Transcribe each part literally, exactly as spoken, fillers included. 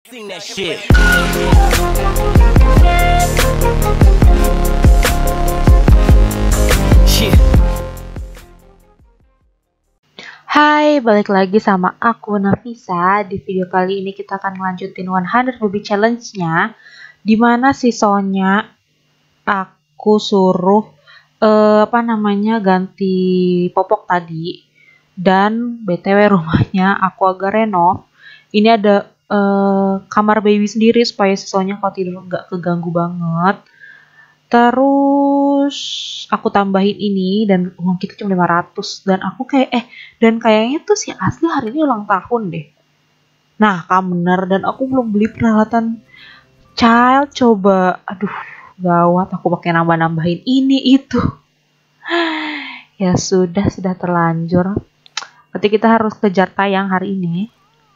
Sing that shit. Shit. Hai, balik lagi sama aku Nafisa. Di video kali ini kita akan melanjutin seratus Baby Challenge-nya, dimana si Sonya aku suruh eh, apa namanya ganti popok tadi, dan btw rumahnya aku agak renov. Ini ada eh, kamar baby sendiri supaya si Sonya kalau tidur nggak keganggu banget. Terus aku tambahin ini dan uang kita cuma lima ratus, dan aku kayak eh dan kayaknya tuh si Asli hari ini ulang tahun deh. Nah, kamu bener, dan aku belum beli peralatan child. Coba, aduh, gawat, aku pakai nambah-nambahin ini itu. Ya sudah, sudah terlanjur. Berarti kita harus kejar tayang hari ini.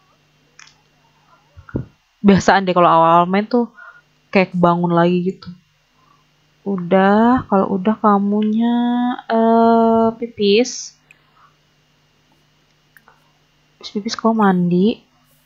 Biasaan deh kalau awal-awal main tuh kayak bangun lagi gitu. Udah, kalau udah kamunya uh, pipis. Abis pipis kau mandi.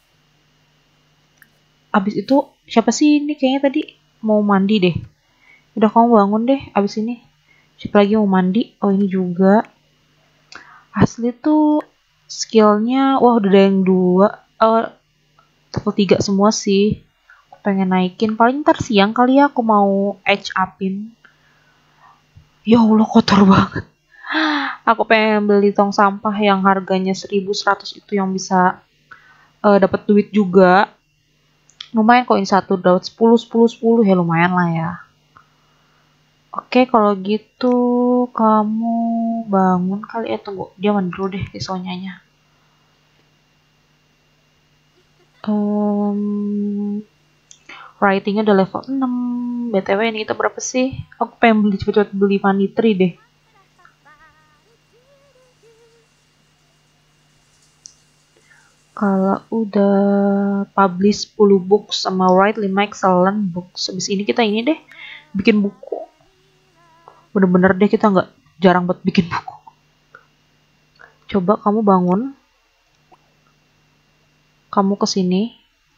Abis itu siapa sih ini kayaknya tadi mau mandi deh. Udah, kamu bangun deh abis ini. Siapa lagi mau mandi? Oh, ini juga. Asli tuh skillnya, wah udah ada yang dua. Uh, level tiga semua sih. Aku pengen naikin. Paling ntar siang kali ya aku mau edge upin. Ya Allah, kotor banget. Aku pengen beli tong sampah yang harganya seribu seratus itu, yang bisa uh, dapat duit juga. Lumayan kok, ini satu dapat sepuluh sepuluh sepuluh ya, lumayan lah ya. Oke, kalau gitu kamu bangun kali ya. Tunggu, dia mandi dulu deh, Sonyanya. Um, Writingnya udah level enam. B T W ini kita berapa sih? Aku pengen beli cepet-cepet beli Money Tree deh. Kalau udah publish sepuluh books sama write lima excellent books, habis ini kita ini deh bikin buku. Bener-bener deh kita nggak jarang buat bikin buku. Coba kamu bangun. Kamu kesini.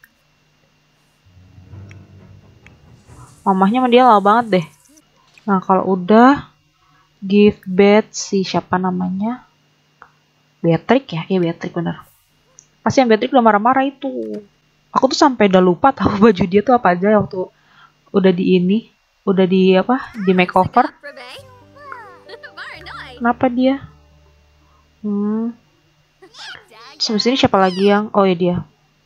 Mamahnya sama dia lama banget deh. Nah, kalau udah give bed si siapa namanya? Beatrix ya? Iya, Beatrix bener. Pasti yang Beatrix udah marah-marah itu. Aku tuh sampai udah lupa tahu baju dia tuh apa aja waktu udah di ini, udah di apa? Di makeover. Kenapa dia? Hmm. Terus ini siapa lagi yang? Oh ya, dia.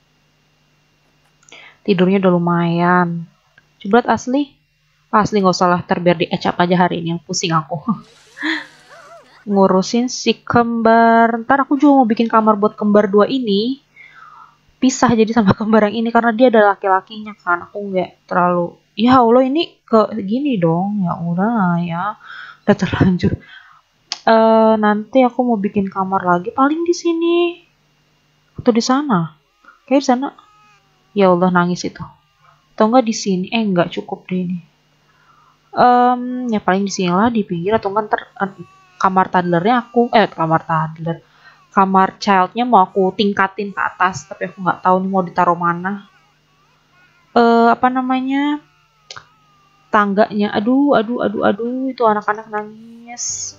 Tidurnya udah lumayan. Coba Asli. Asli nggak usah lah, terbiar di edge up aja hari ini, yang pusing aku. Ngurusin si kembar. Ntar aku juga mau bikin kamar buat kembar dua ini. Pisah jadi sama kembar yang ini, karena dia ada laki-lakinya kan. Aku nggak terlalu. Ya Allah, ini ke gini dong. Ya udah lah ya. Udah terlanjur. Uh, nanti aku mau bikin kamar lagi paling di sini atau di sana. Kayak di sana. Ya Allah, nangis itu. Atau enggak di sini? Eh, enggak cukup deh ini. Um, ya paling di sini lah, di pinggir, atau enggak ntar uh, kamar toddlernya aku eh kamar toddler kamar childnya mau aku tingkatin ke atas, tapi aku nggak tahu nih mau ditaruh mana. Eh uh, apa namanya, tangganya. Aduh, aduh, aduh, aduh, itu anak-anak nangis.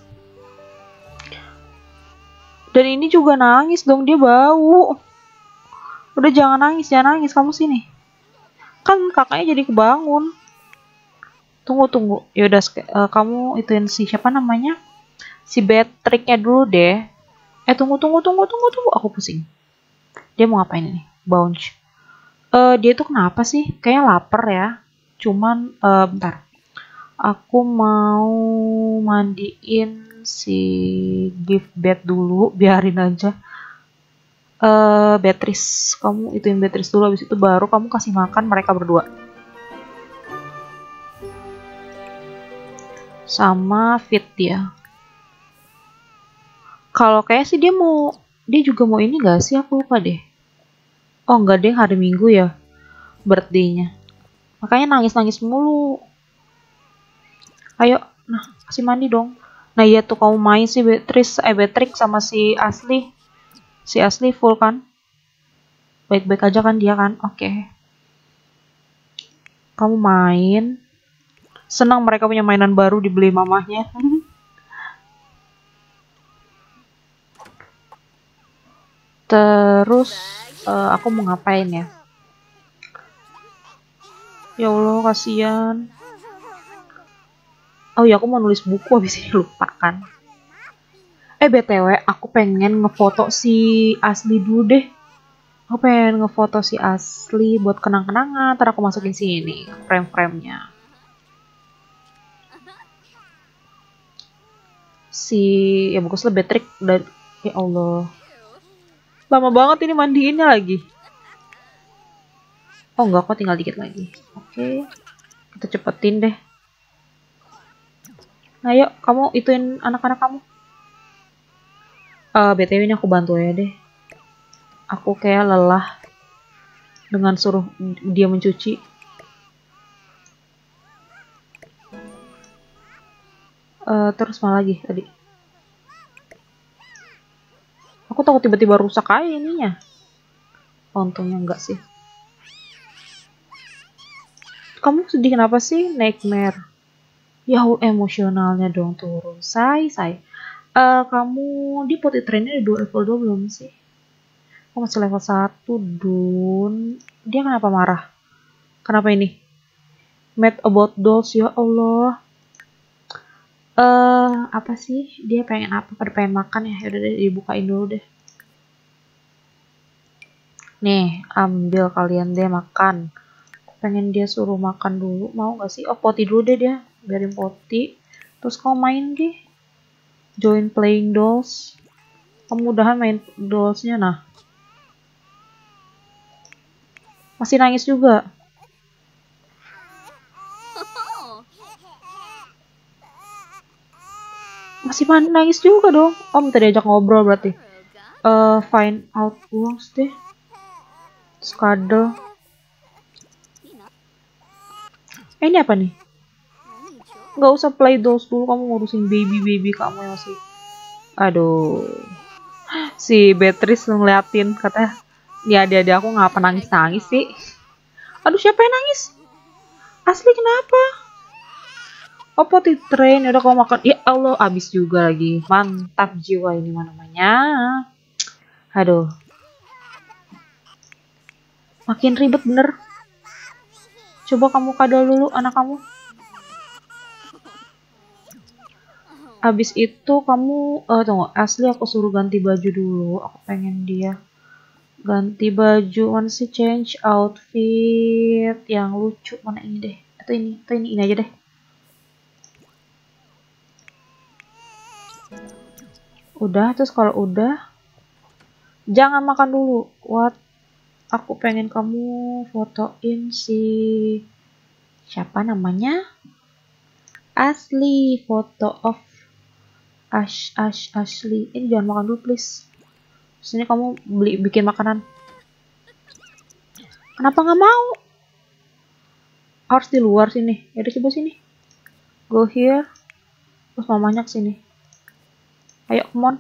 Dan ini juga nangis dong, dia bau. Udah, jangan nangis, jangan nangis, kamu sini. Kan kakaknya jadi kebangun. Tunggu, tunggu. Yaudah, uh, kamu ituin si siapa namanya? Si Beatrix-nya dulu deh. Eh, tunggu, tunggu, tunggu, tunggu, tunggu. Aku pusing. Dia mau ngapain ini? Bounce. Eh, uh, dia tuh kenapa sih? Kayaknya lapar ya. Cuman, uh, bentar. Aku mau mandiin si give bed dulu. Biarin aja. Eh, uh, Beatrice. Kamu ituin Beatrice dulu. Habis itu baru kamu kasih makan mereka berdua. Sama fit dia. Kalau kayak sih dia mau, dia juga mau ini gak sih? Aku lupa deh. Oh enggak deh, hari Minggu ya birthday-nya. Makanya nangis-nangis mulu. Ayo, nah kasih mandi dong. Nah iya tuh, kamu main si Beatrice, eh Beatrix sama si Asli. Si Asli full kan? Baik-baik aja kan dia kan? Oke. Okay. Kamu main. Senang mereka punya mainan baru dibeli mamahnya. Terus uh, aku mau ngapain ya? Ya Allah, kasihan. Oh ya, aku mau nulis buku habis ini lupa kan. Eh B T W, aku pengen ngefoto si Asli dulu deh. Aku pengen ngefoto si Asli buat kenang-kenangan. Ntar aku masukin sini frame-framenya. Si ya baguslah Beatrix dan ya Allah. Lama banget ini mandiinnya lagi. Oh enggak, kok tinggal dikit lagi. Oke. Kita cepetin deh. Nah, yuk kamu ituin anak-anak kamu. Uh, B T W ini aku bantu ya deh. Aku kayak lelah dengan suruh dia mencuci. Uh, terus malah lagi tadi. Aku takut tiba-tiba rusak aja ininya. Untungnya enggak sih. Kamu sedih kenapa sih? Nightmare. Ya emosionalnya dong turun. Say, say. Uh, kamu di potty trainnya di level dua belum sih? Aku masih level satu, Dun. Dia kenapa marah? Kenapa ini? Mad about dolls, ya Allah. Eh, uh, apa sih? Dia pengen apa? Pada pengen makan ya? Yaudah deh, dibukain dulu deh. Nih, ambil kalian deh makan. Aku pengen dia suruh makan dulu. Mau gak sih? Oh, potty dulu deh dia. Biarin potty. Terus kamu main deh. Join playing dolls. Kamu udahan main dollsnya, nah. Masih nangis juga. Masih nangis juga dong. Oh, minta diajak ngobrol berarti. Uh, find out rules deh. Skadel. Eh, ini apa nih? Nggak usah play dolls dulu, kamu ngurusin baby-baby kamu yang masih. Aduh. Si Beatrice ngeliatin, katanya, ya adik-adik aku ngapa nangis-nangis sih? Aduh, siapa yang nangis? Asli kenapa? Oh, potty train, udah kamu makan. Ya Allah, abis juga lagi. Mantap jiwa ini namanya. Aduh. Makin ribet bener. Coba kamu kadal dulu anak kamu. Abis itu kamu, uh, tunggu, Asli aku suruh ganti baju dulu. Aku pengen dia ganti baju, mana sih change outfit yang lucu, mana ini deh, atau ini, atau ini, ini aja deh. Udah, terus kalau udah, jangan makan dulu. What? Aku pengen kamu fotoin si siapa namanya? Asli, foto of Ash, Ash, Asli. Ini jangan makan dulu please. Sini kamu beli bikin makanan. Kenapa nggak mau? Harus di luar sini. Ya udah coba sini. Go here. Terus mamanya ke sini. Ayo, come on.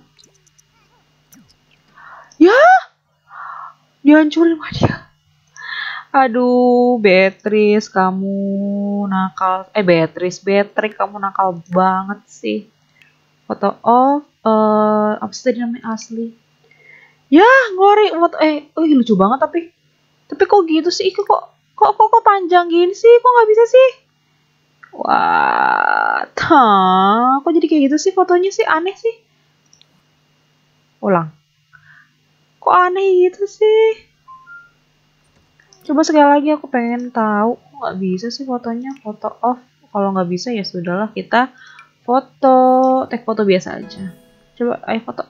Ya, dihancurin sama dia. Aduh, Beatrice kamu nakal. Eh, Beatrice, Beatrix kamu nakal banget sih. Foto off. Uh, apa sih tadi namanya Asli? Ya, ngori. Foto eh, oh lucu banget tapi. Tapi kok gitu sih? Kok kok kok kok panjang gini sih? Kok nggak bisa sih? Wah, huh, kok jadi kayak gitu sih fotonya sih? Aneh sih. Ulang. Kok aneh gitu sih? Coba sekali lagi, aku pengen tahu. Kok nggak bisa sih fotonya? Foto off. Kalau nggak bisa ya sudahlah, kita foto, tag foto biasa aja. Coba, ayo foto.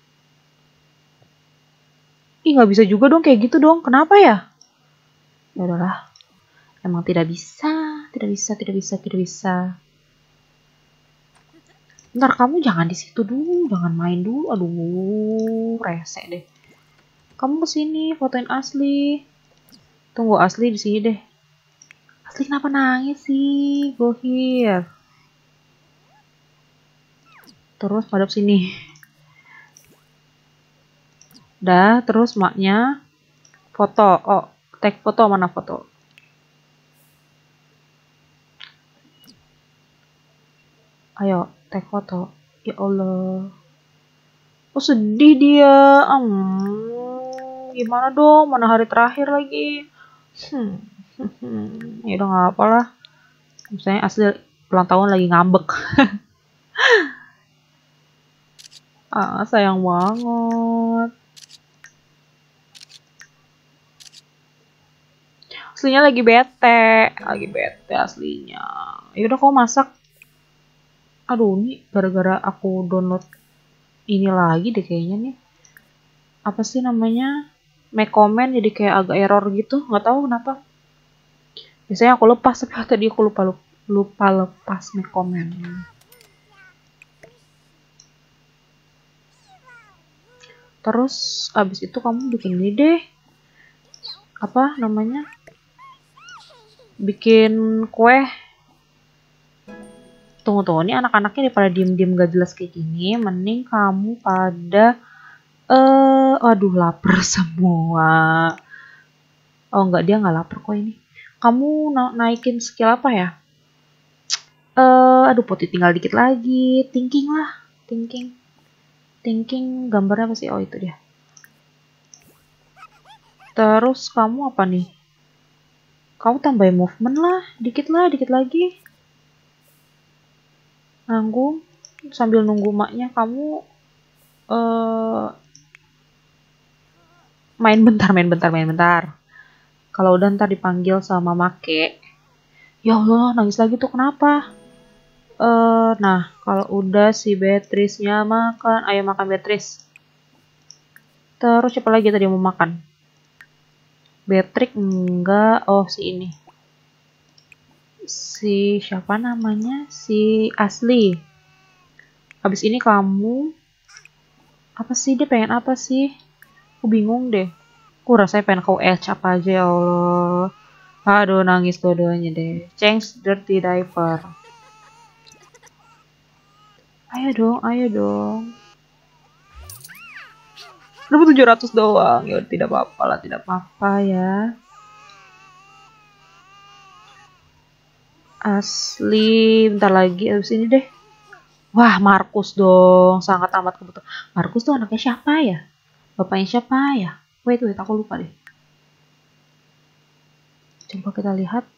Ih, nggak bisa juga dong kayak gitu dong. Kenapa ya? Ya udahlah. Emang tidak bisa, tidak bisa, tidak bisa, tidak bisa. Ntar kamu jangan di situ dulu, jangan main dulu. Aduh, rese deh. Kamu kesini, fotoin Asli. Tunggu Asli di sini deh. Asli kenapa nangis sih? Go here. Terus madep sini. Dah, terus maknya foto. Oh, tag foto, mana foto? Ayo, take foto. Ya Allah. Oh, sedih dia. Hmm, gimana dong? Mana hari terakhir lagi? Hmm. Ya udah nggak apa lah. Misalnya asli ulang tahun lagi ngambek. Ah, sayang banget. Aslinya lagi bete, lagi bete aslinya. Ya udah kau masak. Aduh, ini gara-gara aku download ini lagi deh kayaknya nih. Apa sih namanya? Make comment jadi kayak agak error gitu, nggak tahu kenapa. Biasanya aku lepas tapi tadi aku lupa lupa, lupa lepas make comment. Terus abis itu kamu bikin ini deh. Apa namanya? Bikin kue. Tunggu tunggu, ini anak-anaknya daripada diem-diem gak jelas kayak gini, mending kamu pada eh uh, aduh lapar semua. Oh enggak, dia nggak lapar kok ini. Kamu na naikin skill apa ya? Eh uh, aduh putih tinggal dikit lagi. Thinking lah, thinking. Thinking gambarnya apa sih? Oh itu dia. Terus kamu apa nih? Kamu tambahin movement lah, dikit lah, dikit lagi. Nanggung sambil nunggu maknya kamu uh, main bentar, main bentar, main bentar. Kalau udah ntar dipanggil sama make, ya Allah nangis lagi tuh kenapa? Uh, nah kalau udah si Beatrice-nya makan, ayo makan Beatrice. Terus siapa lagi tadi mau makan? Beatrix enggak, oh si ini. Si siapa namanya? Si Asli. Habis ini kamu apa sih, dia pengen apa sih? Aku bingung deh. Aku rasanya pengen kau edge apa aja ya Allah. Aduh nangis dua-duanya deh. Change dirty diaper. Ayo dong, ayo dong. Dapat tujuh ratus doang. Ya tidak apa-apa lah, tidak apa-apa ya. Asli, bentar lagi abis ini deh. Wah, Markus dong, sangat amat kebetulan. Markus tuh anaknya siapa ya? Bapaknya siapa ya? Wait, wait, aku lupa deh. Coba kita lihat.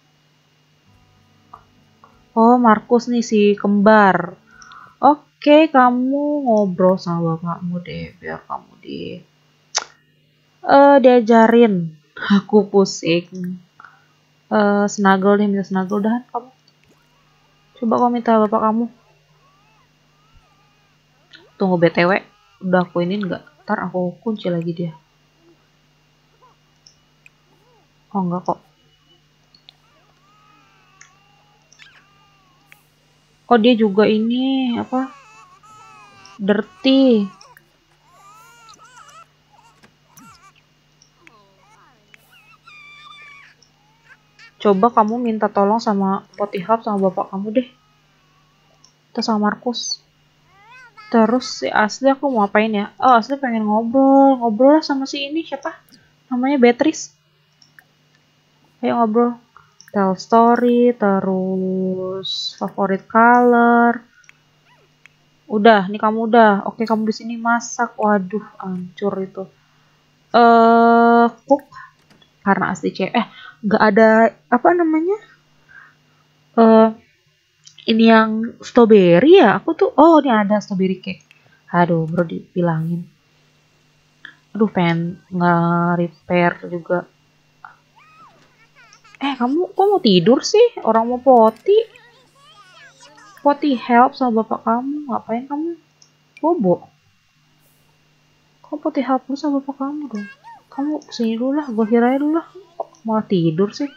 Oh, Markus nih si kembar. Oke, kamu ngobrol sama bapakmu deh, biar kamu di uh, diajarin. Aku pusing. Uh, snuggle deh, minta snuggle dah kamu. Coba kamu minta bapak kamu. Tunggu B T W, udah aku ini enggak? Ntar aku kunci lagi dia. Oh enggak kok. Oh dia juga ini apa? Dirty. Coba kamu minta tolong sama Potihub sama bapak kamu deh. Atau sama Markus. Terus si Asli aku mau apain ya? Oh Asli pengen ngobrol. Ngobrol lah sama si ini siapa? Namanya Beatrice. Ayo ngobrol. Tell story, terus favorite color. Udah, nih kamu udah. Oke, kamu di sini masak. Waduh, hancur itu. Eh, uh, cook karena asli C. Eh, nggak ada apa namanya? Eh, uh, ini yang strawberry ya? Aku tuh, oh ini ada strawberry cake. Aduh, bro dibilangin. Aduh, pengen nge-repair juga. Eh, kamu kok mau tidur sih? Orang mau poti. Poti help sama bapak kamu. Ngapain kamu? Bobo. Kamu poti help lu sama bapak kamu dong. Kamu sini dulu lah, gue kirain dulu lah. Kok malah tidur sih?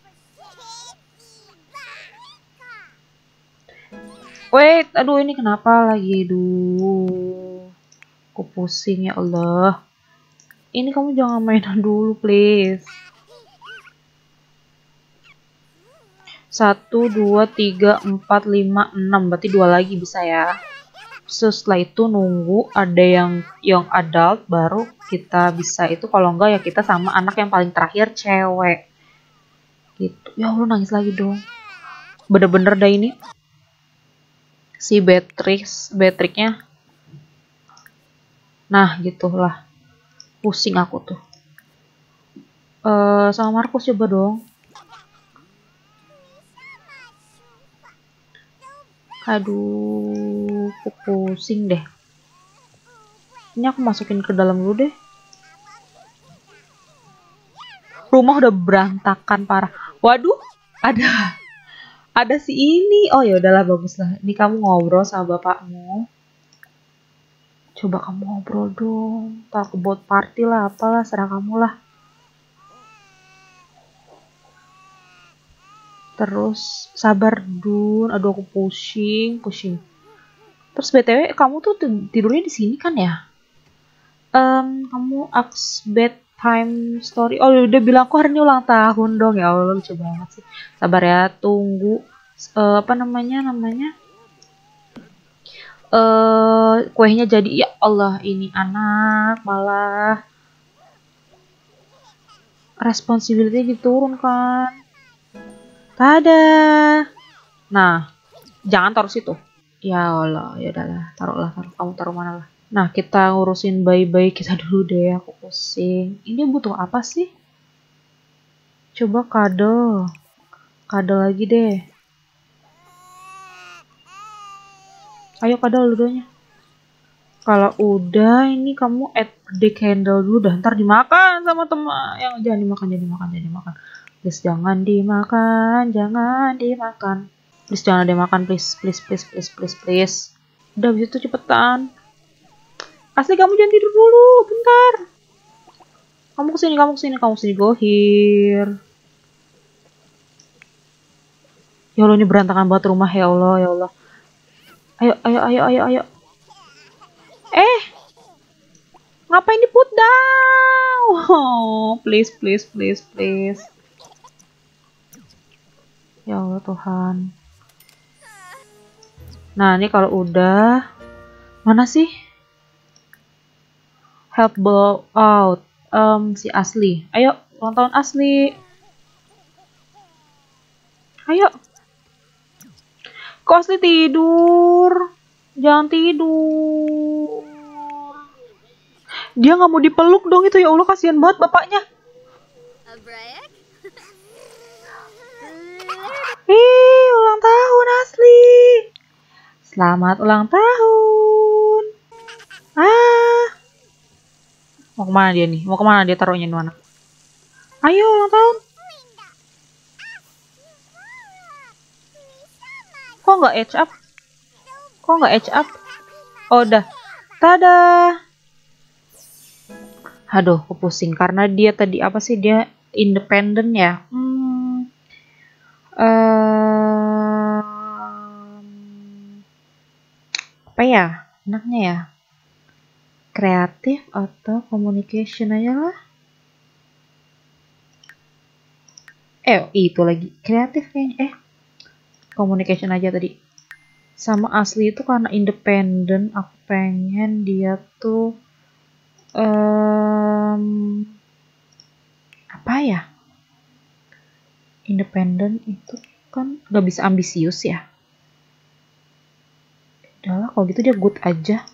Wait, aduh ini kenapa lagi? Duh, aku pusing ya Allah. Ini kamu jangan mainan dulu, please. Satu, dua, tiga, empat, lima, enam. Berarti dua lagi bisa ya. Setelah itu nunggu ada yang young adult baru kita bisa itu. Kalau enggak ya kita sama anak yang paling terakhir cewek. Gitu. Ya Allah nangis lagi dong. Bener-bener dah ini. si Beatrix, Beatrixnya. Nah, gitulah. Pusing aku tuh. Uh, sama Markus coba dong. Aduh, aku pusing deh. Ini aku masukin ke dalam dulu deh. Rumah udah berantakan parah. Waduh, ada ada si ini. Oh ya udahlah, bagus lah. Ini kamu ngobrol sama bapakmu. Coba kamu ngobrol dong. Talk about party lah, apalah, serah kamu lah. Terus sabar Dun. Aduh aku pusing, pusing. Terus B T W kamu tuh tidurnya di sini kan ya? Um, kamu aks bedtime story. Oh udah bilang aku hari ini ulang tahun dong, ya Allah lucu banget sih. Sabar ya, tunggu uh, apa namanya namanya uh, kuenya jadi. Ya Allah, ini anak malah responsibility diturunkan. Tada. Nah, jangan taruh situ. Ya Allah, ya udahlah, taruhlah, taruh. Kamu taruh mana lah. Nah, kita ngurusin bayi-bayi kita dulu deh, aku pusing. Ini butuh apa sih? Coba kado. Kado lagi deh. Ayo kado ludonya. Kalau udah, ini kamu add the candle dulu dah. Ntar dimakan sama teman. Yang jangan dimakan, jangan dimakan, jangan dimakan. Please jangan dimakan, jangan dimakan. Please jangan dimakan, please, please, please, please, please, please. Udah begitu cepetan. Asli kamu jangan tidur dulu, bentar. Kamu kesini, kamu kesini, kamu kesini, go here. Ya Allah, ini berantakan banget rumah, ya Allah, ya Allah. Ayo, ayo, ayo, ayo, ayo. Eh, ngapain di put down? Oh, please, please, please, please. Ya Allah Tuhan. Nah, ini kalau udah, mana sih? Help blow out. Um, si Asli. Ayo, ulang tahun Asli. Ayo. Kok Asli tidur? Jangan tidur. Dia nggak mau dipeluk dong itu, ya Allah, kasihan banget bapaknya. Ih, ulang tahun Asli. Selamat ulang tahun. Ah. Mau kemana dia nih? Mau kemana dia taruhnya di mana? Ayo ulang tahun. Kok nggak edge up? Kok nggak edge up? Oh, udah. Tada. Aduh, aku pusing karena dia tadi apa sih, dia independen ya. Hmm. Um, apa ya? Enaknya ya? Kreatif atau communication aja lah. Eh, itu lagi. Kreatif kayaknya. Eh, communication aja tadi. Sama Asli itu karena independen, aku pengen dia tuh um, apa ya? Independen itu kan gak bisa ambisius ya. Udahlah, kalau gitu dia good aja.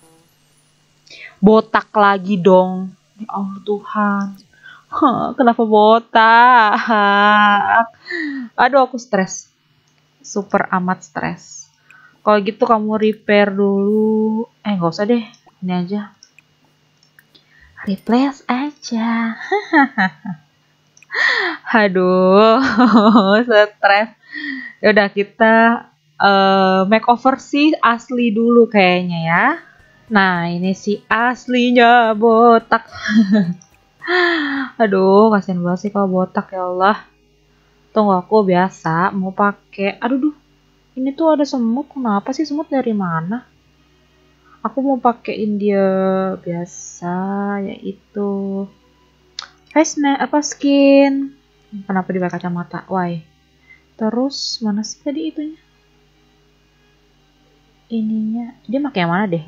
Botak lagi dong. Ya Allah Tuhan. Huh, kenapa botak? Aduh, aku stres. Super amat stres. Kalau gitu kamu repair dulu. Eh, nggak usah deh. Ini aja. Replace aja. Aduh, stres. Yaudah, kita uh, makeover si Asli dulu kayaknya ya. Nah, ini si Aslinya botak. Aduh, kasihan banget sih kalau botak, ya Allah. Tunggu, aku biasa mau pakai. Aduh, duh. Ini tuh ada semut. Kenapa sih semut dari mana? Aku mau pakein dia biasa, yaitu face mask apa skin. Kenapa dipakai kacamata? Why? Terus mana sih tadi itunya? Ininya dia pakai yang mana deh?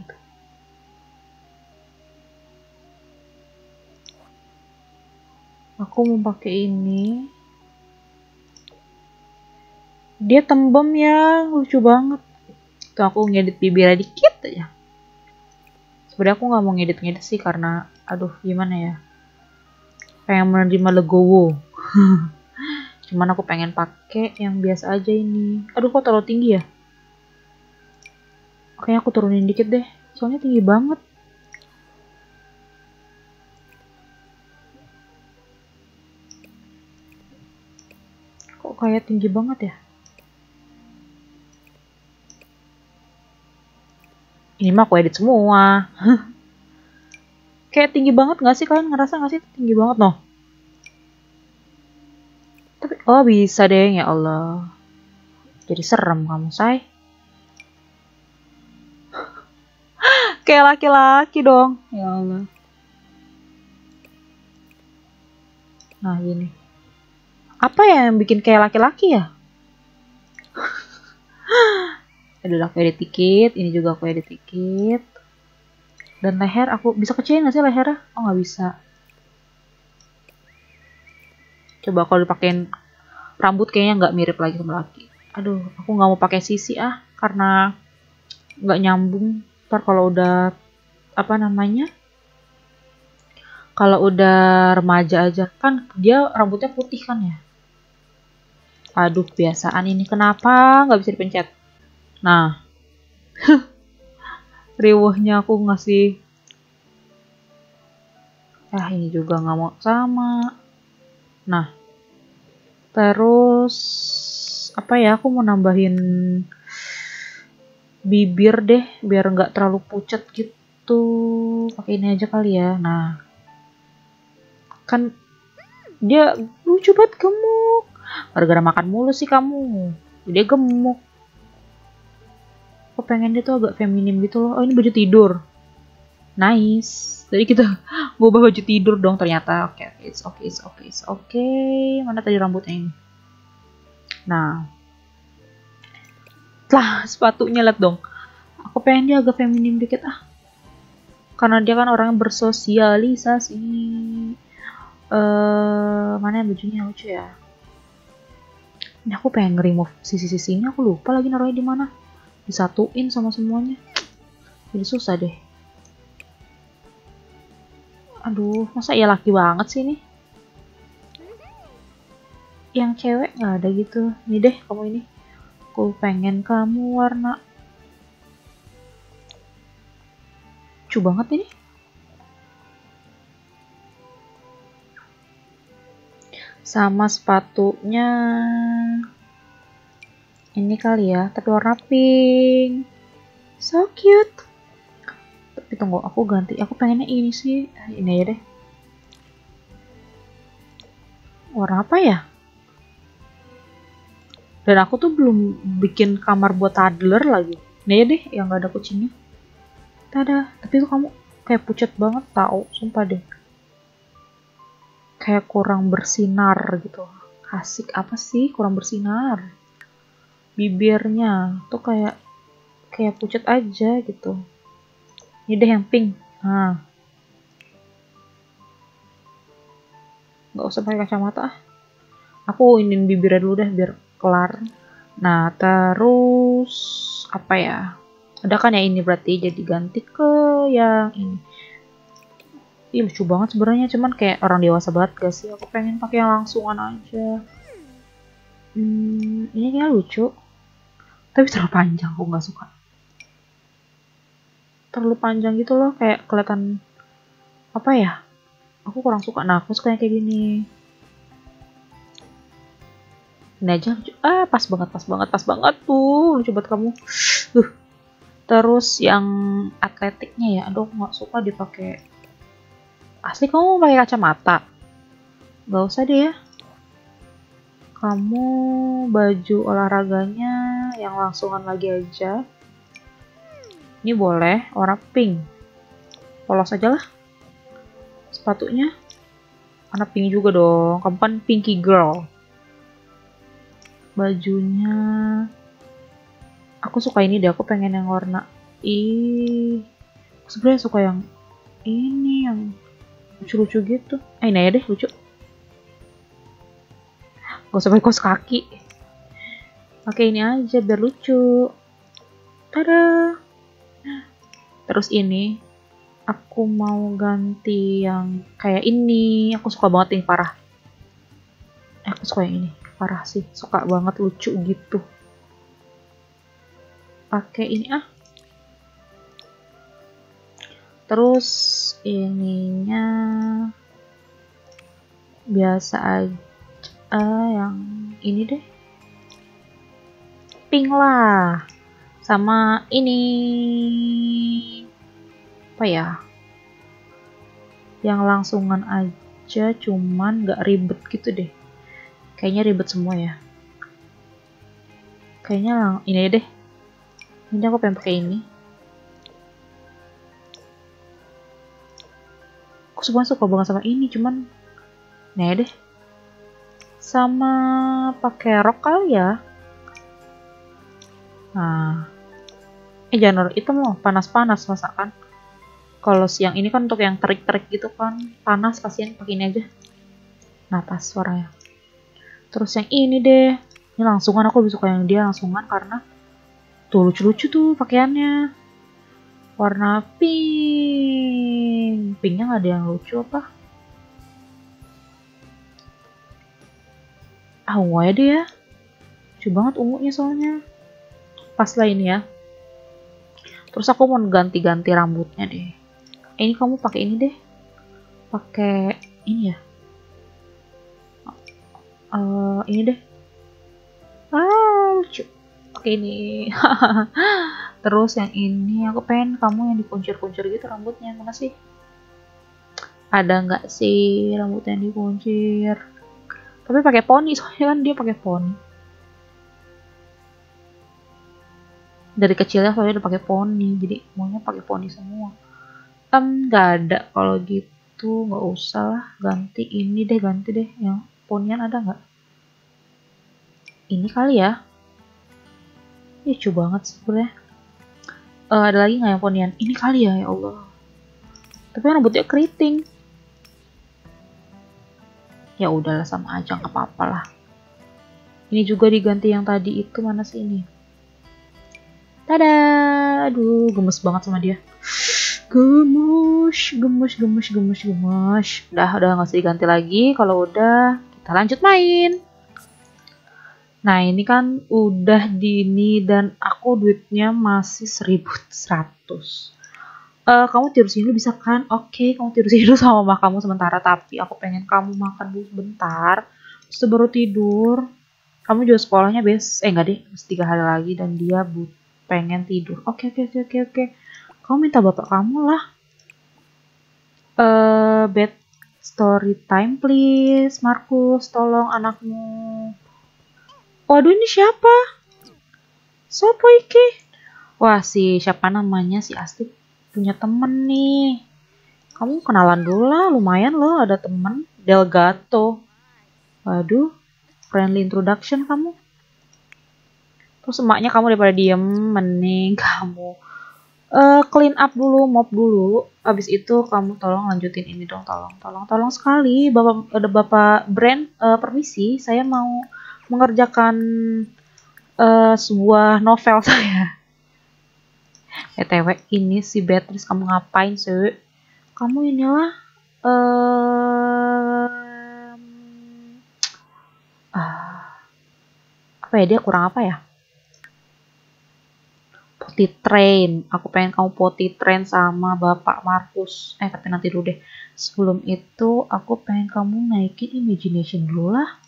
Aku mau pakai ini. Dia tembem ya, lucu banget. Tuh aku ngedit bibirnya dikit aja. Sebenarnya aku nggak mau ngedit-ngedit sih karena aduh gimana ya, pengen menerima legowo. Cuman aku pengen pakai yang biasa aja ini. Aduh kok terlalu tinggi ya. Oke aku turunin dikit deh, soalnya tinggi banget. Kok kayak tinggi banget ya. Ini mah aku edit semua. Kayak tinggi banget gak sih? Kalian ngerasa gak sih tinggi banget noh? Tapi oh bisa deh, ya Allah. Jadi serem kamu, say. Kayak laki-laki dong. Ya Allah. Nah gini. Apa ya yang bikin kayak laki-laki ya? Aduh aku edit dikit. Ini juga aku edit dikit. Dan leher aku bisa kecilin gak sih lehernya? Oh nggak bisa. Coba kalau dipakein rambut kayaknya nggak mirip lagi sama laki. Aduh, aku nggak mau pakai sisi ah, karena nggak nyambung. Ntar kalau udah apa namanya? Kalau udah remaja aja kan dia rambutnya putih kan ya. Aduh, kebiasaan ini kenapa nggak bisa dipencet? Nah, riwahnya aku ngasih. Ah ini juga nggak mau sama. Nah, terus apa ya? Aku mau nambahin bibir deh, biar nggak terlalu pucat gitu. Pakai ini aja kali ya. Nah, kan dia lucu banget, gemuk. Gara-gara makan mulu sih kamu, dia gemuk. Aku pengen dia tuh agak feminim gitu loh. Oh ini baju tidur. Nice. Jadi kita ngubah baju tidur dong ternyata. Oke, okay, it's okay, it's okay, it's okay. Mana tadi rambutnya ini? Nah, lah sepatunya liat dong. Aku pengen dia agak feminim dikit ah. Karena dia kan orang yang bersosialisasi. Uh, mana yang bajunya lucu ya? Ini aku pengen nge-remove sisi-sisi ini. Aku lupa lagi naruhnya di mana. Disatuin sama semuanya. Jadi susah deh. Aduh, masa ya laki banget sih ini? Yang cewek nggak ada gitu. Ini deh kamu ini. Aku pengen kamu warna lucu banget ini. Sama sepatunya ini kali ya, tapi warna pink. So cute. Tapi tunggu, aku ganti. Aku pengennya ini sih. Ini aja deh. Warna apa ya? Dan aku tuh belum bikin kamar buat toddler lagi. Ini aja deh, yang gak ada kucingnya. Tada. Tapi tuh kamu kayak pucat banget tau. Sumpah deh. Kayak kurang bersinar gitu. Asik apa sih kurang bersinar? Bibirnya tuh kayak kayak pucat aja gitu. Ini deh yang pink. Nah. Nggak usah pakai kacamata ah. Aku inin bibirnya dulu deh biar kelar. Nah terus apa ya? Ada kan ya ini berarti jadi ganti ke yang ini. Ih lucu banget sebenarnya, cuman kayak orang dewasa banget gak sih? Aku pengen pakai yang langsungan aja. Hmm, ini kayak lucu. Tapi terlalu panjang, aku nggak suka. Terlalu panjang gitu loh, kayak kelihatan apa ya? Aku kurang suka. Nah, aku suka yang kayak gini. Ini aja lucu. Ah, pas banget, pas banget, pas banget tuh. Lucu banget kamu. Uh. Terus yang atletiknya ya, aduh nggak suka dipakai. Asli kamu pakai kacamata? Gak usah deh ya. Kamu baju olahraganya yang langsungan lagi aja. Ini boleh warna pink. Polos aja lah. Sepatunya warna pink juga dong. Kamu kan pinky girl. Bajunya aku suka ini deh. Aku pengen yang warna ih. Sebenarnya suka yang ini yang lucu-lucu gitu. Eh ini aja deh lucu. Gak usah pakai kaos kaki. Pakai ini aja biar lucu. Tada. Terus ini aku mau ganti yang kayak ini. Aku suka banget yang parah. Eh, aku suka yang ini. Parah sih. Suka banget, lucu gitu. Pakai ini ah. Terus ininya biasa aja. Uh, yang ini deh. Pink lah. Sama ini. Apa ya? Yang langsungan aja, cuman gak ribet gitu deh. Kayaknya ribet semua ya. Kayaknya lang ini deh. Ini aku pengen pakai ini. Aku sebenarnya suka banget sama ini, cuman nah deh. Sama pakai rok kali ya. Nah. Eh jangan itu mau panas-panas masakan. Kalau siang ini kan untuk yang terik-terik gitu kan, panas kasihan, pakai ini aja. Nah, pas suaranya. Terus yang ini deh. Ini langsungan, aku lebih suka yang dia langsungan karena tuh lucu-lucu tuh pakaiannya. Warna pink. Pinknya nggak ada yang lucu apa? Ah, ungu aja deh ya. Lucu banget ungunya soalnya. Pas lah ini ya. Terus aku mau ganti-ganti rambutnya deh. Ini kamu pakai ini deh. Pakai ini ya. Uh, ini deh. Ah, lucu. Pakai ini. Terus yang ini aku pengen kamu yang dikuncir-kuncir gitu rambutnya. Mana sih? Ada nggak sih rambutnya yang dikuncir? Tapi pakai poni, soalnya kan dia pakai poni. Dari kecilnya soalnya udah pakai poni, jadi maunya pakai poni semua. Um, nggak ada kalau gitu, nggak usah lah. Ganti ini deh, ganti deh yang ponian ada nggak? Ini kali ya. Ih, lucu banget sebenarnya. Uh, ada lagi nggak yang ponian? Ini kali ya, ya Allah. Tapi rambutnya keriting. Ya udahlah, sama aja, nggak apa-apa lah. Ini juga diganti yang tadi itu, mana sih ini? Tada! Aduh, gemes banget sama dia. Gemes, gemes, gemes, gemes, gemes. Udah, udah nggak usah diganti lagi. Kalau udah, kita lanjut main. Nah, ini kan udah dini dan aku duitnya masih seribu seratus. Uh, kamu tidur sini bisa kan? Oke, okay, kamu tidur sini dulu sama mama kamu sementara. Tapi aku pengen kamu makan dulu sebentar. Terus baru tidur. Kamu juga sekolahnya bes, eh enggak deh, tiga hari lagi dan dia but pengen tidur. Oke, okay, oke, okay, oke, okay, oke. Okay. Kamu minta bapak kamu lah. Uh, bed story time please, Markus, tolong anakmu. Waduh, ini siapa? Sopo iki? Wah, si siapa namanya, si Astrid punya temen nih. Kamu kenalan dulu lah, lumayan loh ada temen. Delgato. Waduh, friendly introduction kamu. Terus emaknya kamu daripada diem, mending kamu uh, clean up dulu, mop dulu. Abis itu kamu tolong lanjutin ini dong, tolong, tolong, tolong sekali. Bapak, ada bapak brand, uh, permisi, saya mau mengerjakan uh, sebuah novel saya. B T W ini si Beatrice, kamu ngapain sih? Kamu inilah uh, uh, apa ya, dia kurang apa ya? Potty train. Aku pengen kamu potty train sama Bapak Markus. Eh, tapi nanti dulu deh. Sebelum itu, aku pengen kamu naikin imagination dulu lah.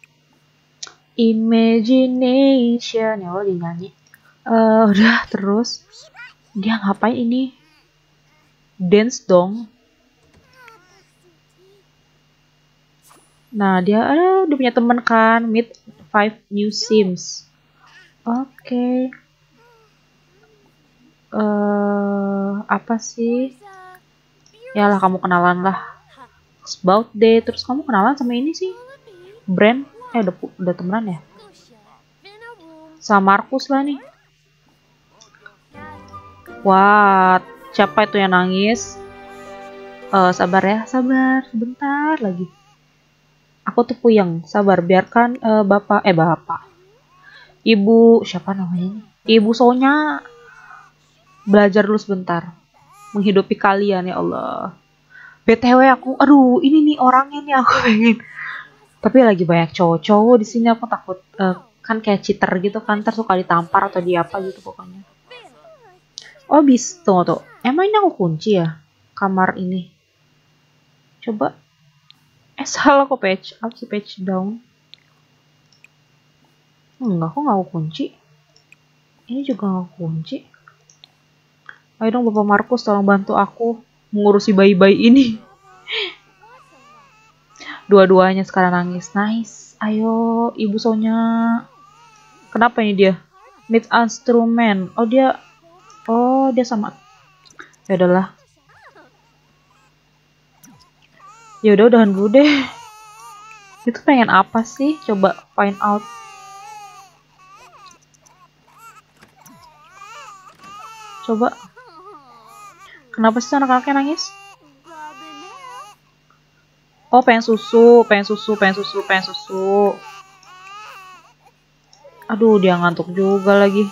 Imagination. Ya Allah, dia nyanyi. Uh, udah, terus. Dia ngapain ini? Dance dong. Nah, dia ada, dia punya teman kan. Meet five new sims. Oke. Okay. Uh, apa sih? Ya lah, kamu kenalan lah. About day, terus kamu kenalan sama ini sih. Brand, eh udah, udah temenan ya? Sama Markus lah nih. Wah, siapa itu yang nangis? Uh, sabar ya, sabar, sebentar lagi. Aku tuh puyeng, sabar, biarkan uh, bapak, eh bapak. Ibu, siapa namanya? Ibu Sonya. belajar dulu sebentar. Menghidupi kalian ya Allah. B T W aku, aduh ini nih orangnya nih aku pengen. Tapi lagi banyak cowok-cowok di sini aku takut uh, kan kayak cheater gitu kan, ntar suka ditampar atau di apa gitu pokoknya. Oh bis, tunggu tuh. Emang ini aku kunci ya kamar ini? Coba. Eh salah kok patch up sih, patch down. Enggak, kok nggak aku kunci. Ini juga nggak aku kunci. Ayo dong Bapak Markus tolong bantu aku mengurusi bayi-bayi ini. Dua-duanya sekarang nangis. Nice. Ayo Ibu Sonya. Kenapa ini dia? Need instrument. Oh dia. Oh dia sama. Ya udahlah. Ya udah udahan dulu deh. Itu pengen apa sih? Coba find out. Coba. Kenapa sih anak-anaknya nangis? Oh pengen susu, pengen susu, pengen susu, pengen susu. Aduh dia ngantuk juga lagi.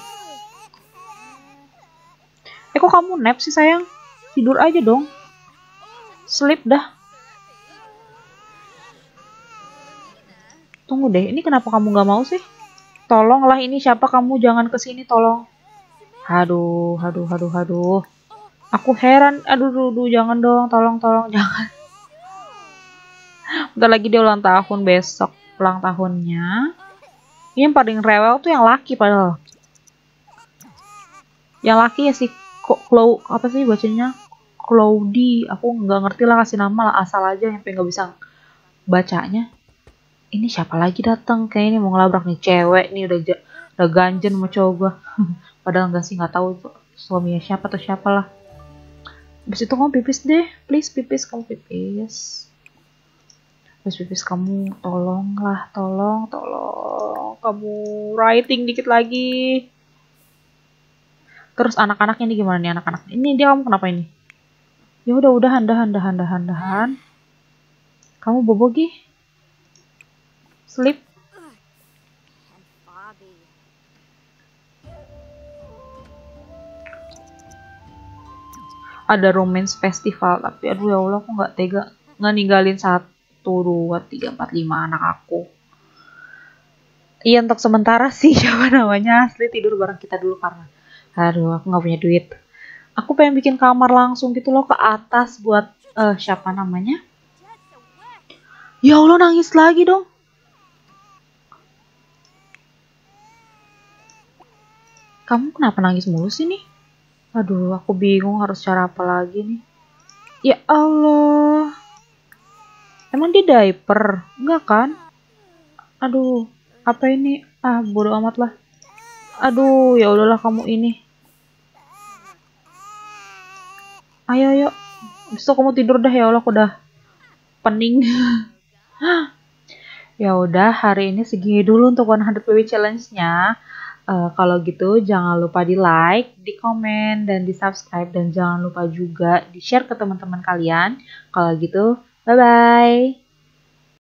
Eh kok kamu nap sih sayang? Tidur aja dong. Sleep dah. Tunggu deh, ini kenapa kamu gak mau sih? Tolonglah, ini siapa kamu? Jangan kesini, tolong. Aduh, aduh, aduh, aduh. Aku heran. Aduh, aduh, aduh, jangan dong, tolong, tolong, jangan. Bentar lagi dia ulang tahun besok, ulang tahunnya. Ini yang paling rewel tuh yang laki padahal. Yang laki ya si kok Clow apa sih bacanya? Cloudy. Aku nggak ngerti lah, kasih nama lah asal aja yang nggak bisa bacanya. Ini siapa lagi datang? Kayak ini mau ngelabrak nih cewek nih, udah udah ganjen sama cowok gua. Padahal enggak sih, nggak tahu tuh suaminya siapa atau siapalah. Habis itu kamu pipis deh, please pipis, kamu pipis. Terus pipis kamu, tolonglah, tolong, tolong. Kamu writing dikit lagi. Terus anak-anaknya ini gimana nih anak-anak? Ini dia kamu kenapa ini? Ya udah udahan, dahan, dahan, dahan, dahan. Kamu bobo gih? Sleep. Ada romance festival, tapi aduh ya Allah aku nggak tega nggak ninggalin satu, dua, tiga, empat, lima anak aku. Iya untuk sementara sih siapa namanya asli tidur bareng kita dulu karena aduh aku nggak punya duit. Aku pengen bikin kamar langsung gitu loh ke atas buat uh, siapa namanya? Ya Allah nangis lagi dong. Kamu kenapa nangis mulu sih nih? Aduh aku bingung harus cara apa lagi nih. Ya Allah. Emang dia diaper? Enggak kan? Aduh, apa ini? Ah, bodo amat lah. Aduh, ya udahlah kamu ini. Ayo, ayo. Besok kamu tidur dah ya Allah, aku udah pening. Ya udah, hari ini segini dulu untuk seratus baby challenge-nya. Uh, kalau gitu jangan lupa di like, di komen, dan di subscribe, dan jangan lupa juga di share ke teman-teman kalian. Kalau gitu, bye bye.